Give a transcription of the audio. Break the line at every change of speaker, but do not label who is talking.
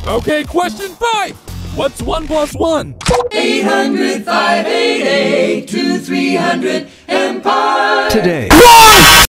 Okay, question 5. What's 1 plus 1?
800, 588, 2300, Empire.
Today.